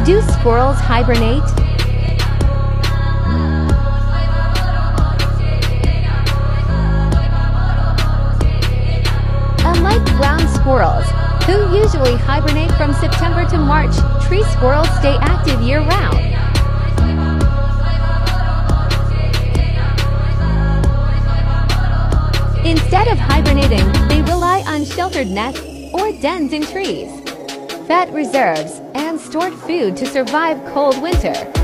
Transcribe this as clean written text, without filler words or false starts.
Do squirrels hibernate? Unlike ground squirrels, who usually hibernate from September to March, tree squirrels stay active year-round. Instead of hibernating, they rely on sheltered nests or dens in trees, fat reserves, and stored food to survive cold winter.